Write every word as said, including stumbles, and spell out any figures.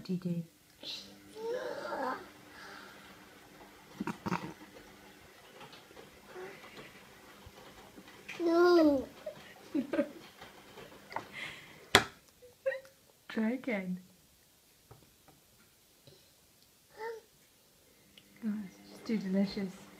What do you do? No. Try again. Oh, it's just too delicious.